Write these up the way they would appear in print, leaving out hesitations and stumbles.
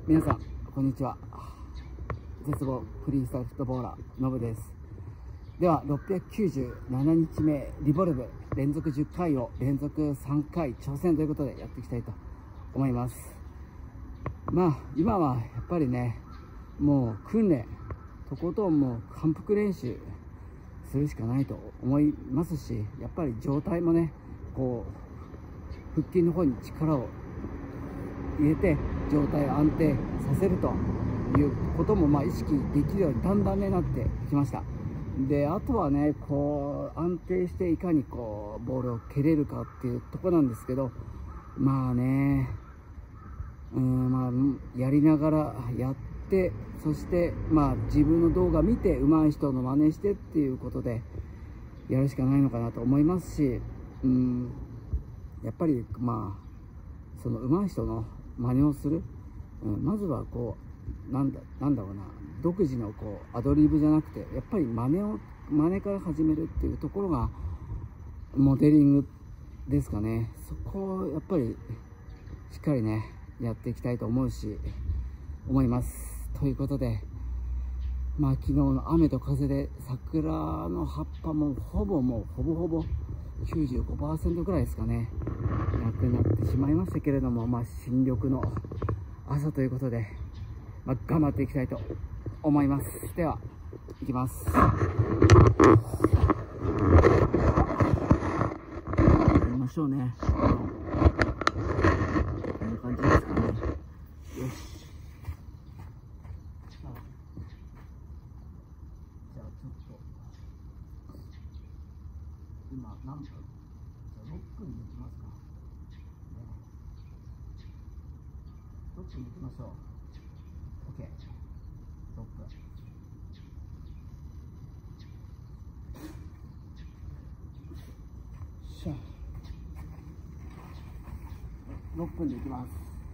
皆さんこんにちは。絶望フリースタイルフットボーラーのぶです。では697日目リボルブ連続10回を連続3回挑戦ということでやっていきたいと思います。今はやっぱりね、もう訓練とことんもう反復練習するしかないと思いますし、やっぱり状態もね、こう腹筋の方に力を入れて状態を安定させるということも意識できるようにだんだんねなってきました。で、あとはね、こう安定していかにこうボールを蹴れるかっていうところなんですけど、やりながらやって、そして自分の動画見て上手い人の真似してっていうことでやるしかないのかなと思いますし、やっぱりその上手い人の真似をする、まずはこうなんだろうな、独自のこうアドリブじゃなくて、やっぱり真似から始めるっていうところがモデリングですかね。そこをやっぱりしっかりねやっていきたいと思います。ということで、昨日の雨と風で桜の葉っぱもほぼ95% くらいですかね、なくなってしまいましたけれども、新緑の朝ということで、頑張っていきたいと思います。では行きます。やりましょうね。こんな感じですかね。よし、じゃあちょっと今何分？じゃあ6分でいきますか、6分でいきましょう。 OK、 6分。6分でいきます。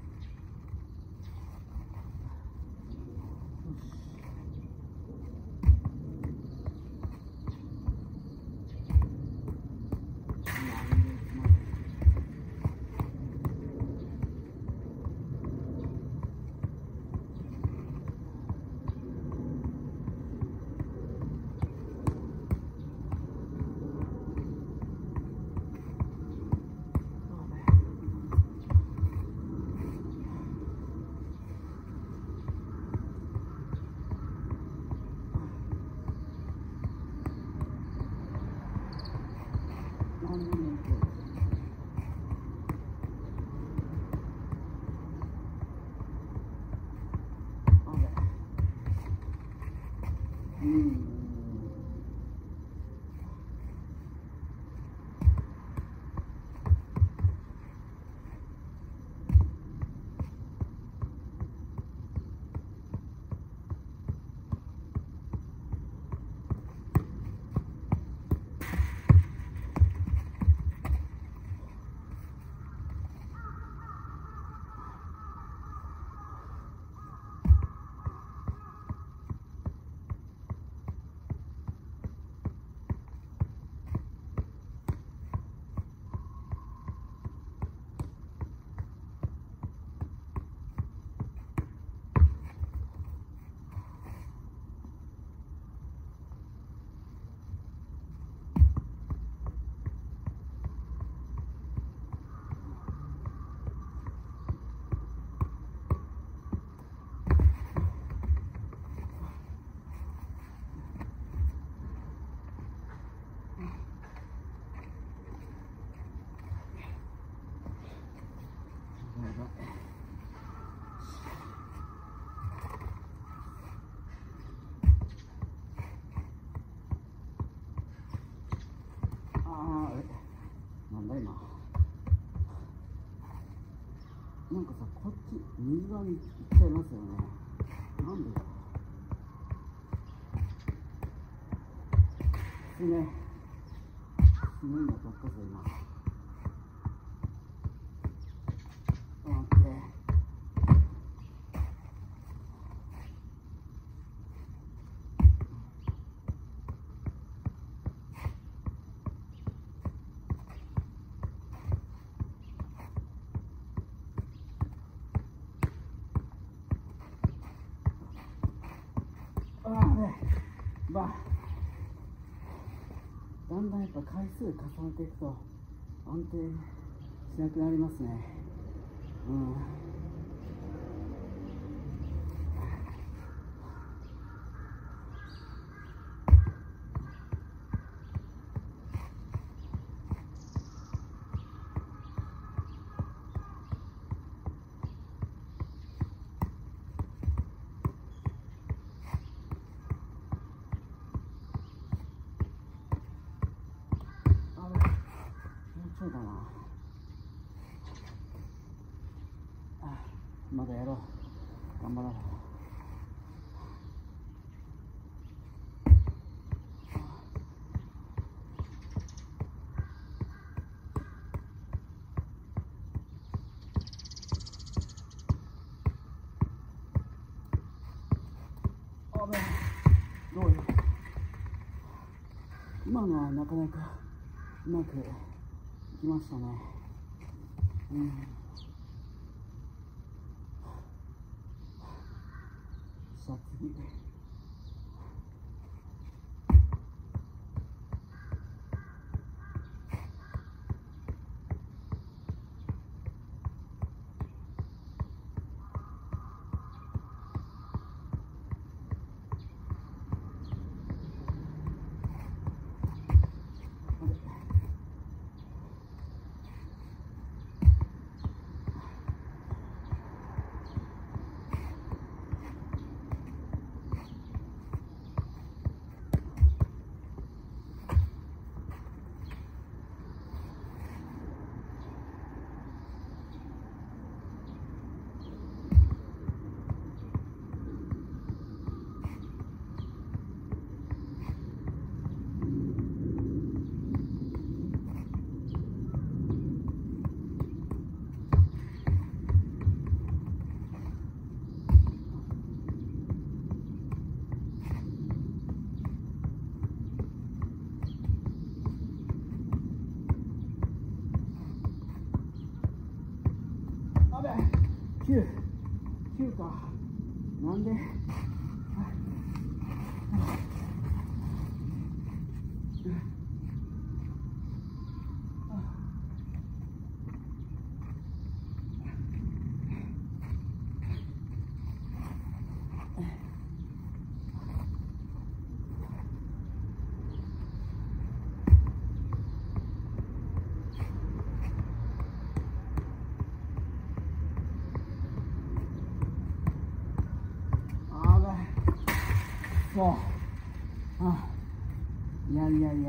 なんだ今、なんかさ、こっち右側に行っちゃいますよね。なんでだろう。すね今取ったぞ今。 だんだんやっぱ回数重ねていくと安定しなくなりますね。そうだな。まだやろう。頑張ろう。どうよ。今のはなかなかうまくいきましたね。さあ次。9か。なんでそう、いや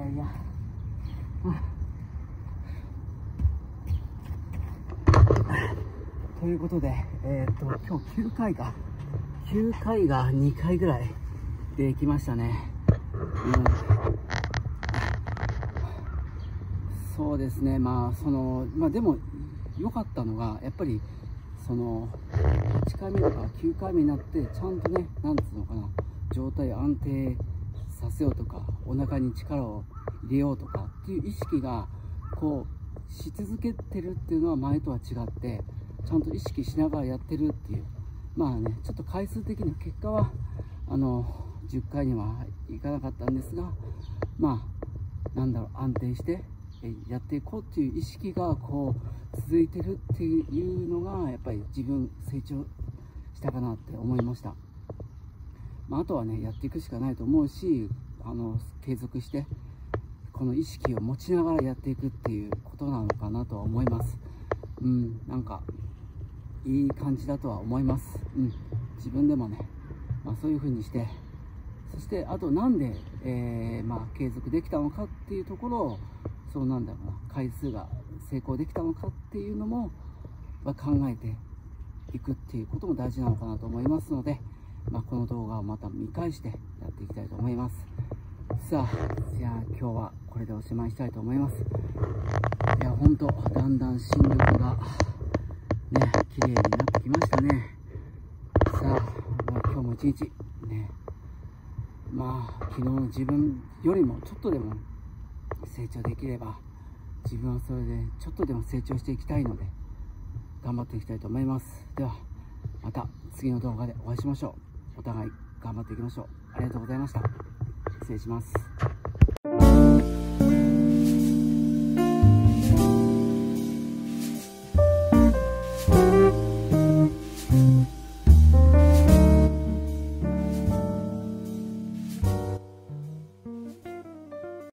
ということで、今日9回が2回ぐらいできましたね。そうですね。でも良かったのがやっぱり8回目とか9回目になってちゃんとね、なんつうのかな、状態を安定させようとか、お腹に力を入れようとかっていう意識がこうし続けてるっていうのは前とは違って、ちゃんと意識しながらやってるっていう、ちょっと回数的には結果は10回にはいかなかったんですが、安定してやっていこうっていう意識がこう続いてるっていうのがやっぱり自分成長したかなって思いました。あとはね、やっていくしかないと思うし、継続してこの意識を持ちながらやっていくっていうことなのかなとは思います。なんかいい感じだとは思います。自分でもね、そういう風にして、そしてあとなんで、継続できたのかっていうところを、回数が成功できたのかっていうのも、考えていくっていうことも大事なのかなと思いますので、この動画をまた見返してやっていきたいと思います。じゃあ今日はこれでおしまいしたいと思います。いや、ほんとだんだん新緑がね、綺麗になってきましたね。今日も一日ね、昨日の自分よりもちょっとでも成長できれば、自分はそれでちょっとでも成長していきたいので頑張っていきたいと思います。ではまた次の動画でお会いしましょう。お互い頑張っていきましょう。ありがとうございました。 失礼します。